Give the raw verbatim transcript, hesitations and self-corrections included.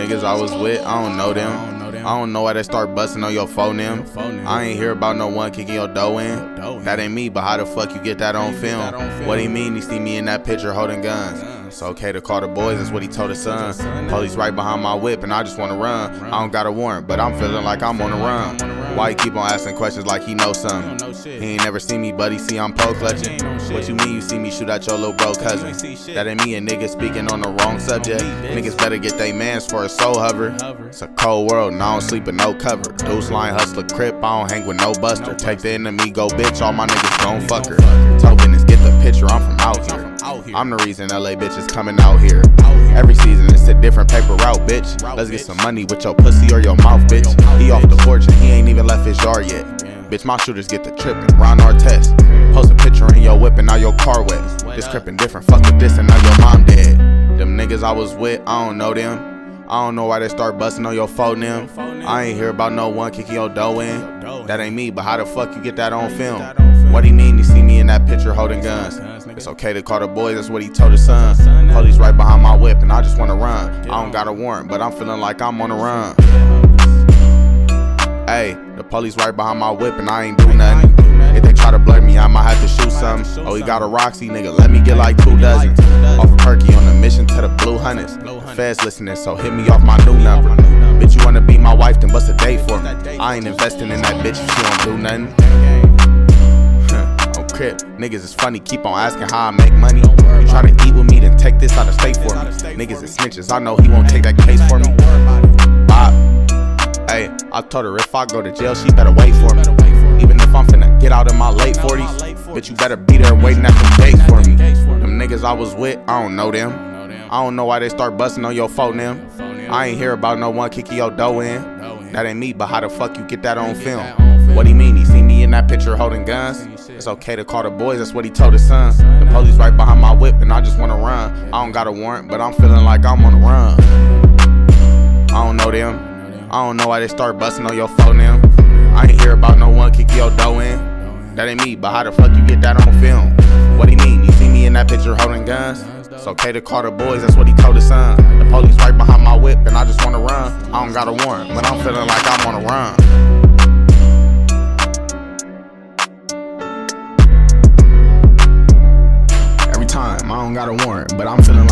niggas I was with, I don't know them. I don't know why they start busting on your phone them. I ain't hear about no one kicking your dough in. That ain't me, but how the fuck you get that on film? What he mean? He see me in that picture holding guns. It's okay to call the boys, that's what he told his son. Police right behind my whip and I just wanna run. I don't got a warrant, but I'm feeling like I'm on the run. Why he keep on asking questions like he knows something? He ain't never seen me, buddy, see I'm pole clutching. What you mean you see me shoot at your little bro cousin? That ain't me, a nigga speaking on the wrong subject. Niggas better get they mans for a soul hover. It's a cold world and I don't sleep with no cover. Deuce line hustler crip, I don't hang with no buster. Take the enemy, go bitch, all my niggas gon' fuck her. Tell business, get the picture, I'm from out here. I'm the reason L A bitches coming out here. Every season it's a different paper route, bitch. Let's get some money with your pussy or your mouth, bitch. He off the porch and he ain't even left his yard yet. Bitch, my shooters get the trippin', Ron Artest. Post a picture in your whip and now your car wet. This crippin' different, fuck with this and now your mom dead. Them niggas I was with, I don't know them. I don't know why they start busting on your phone them. I ain't hear about no one kicking your dough in. That ain't me, but how the fuck you get that on film? What he mean? He see me in that picture holding guns. It's okay to call the boys, that's what he told his son. Police right behind my whip and I just wanna run. I don't got a warrant, but I'm feeling like I'm on the run. Hey, the police right behind my whip and I ain't do nothing. If they try to blur me, I might have to shoot something. Oh, he got a Roxy, nigga, let me get like two dozen. Off of Perky on a mission to the Blue Hunters. The feds listening, so hit me off my new number. Bitch, you wanna be my wife, then bust a date for me. I ain't investing in that bitch if she don't do nothing. On crib, niggas is funny, keep on asking how I make money. You try to eat with me, then take this out of state for me. Niggas is snitches, I know he won't take that case for me. Bop. Hey, I told her if I go to jail, she better wait for me. Even if I'm finna get out in my late forties, bitch, you better be there waiting at the gate for me. Them niggas I was with, I don't know them. I don't know why they start busting on your phone them. I ain't hear about no one kicking your dough in. That ain't me, but how the fuck you get that on film? What he mean? He see me in that picture holding guns. It's okay to call the boys, that's what he told his son. The police right behind my whip and I just wanna run. I don't got a warrant, but I'm feeling like I'm on the run. I don't know them. I don't know why they start busting on your phone them. I ain't hear about no one kicking your dough in. That ain't me, but how the fuck you get that on film? What he mean? He see me in that picture holding guns. It's okay to call the boys, that's what he told his son. The police right behind my whip and I just wanna run. I don't got a warrant, but I'm feeling like I'm on a run. Every time, I don't got a warrant, but I'm feeling